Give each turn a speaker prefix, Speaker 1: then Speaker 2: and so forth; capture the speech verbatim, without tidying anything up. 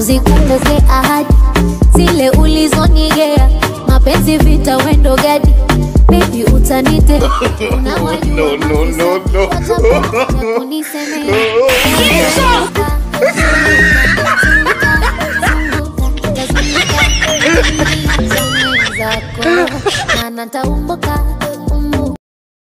Speaker 1: uzikumbuke ahadi zile ulizonigea. Mapenzi vita wendo gadi, baby utanite.
Speaker 2: No, no, no, no.
Speaker 1: Na nataumbuka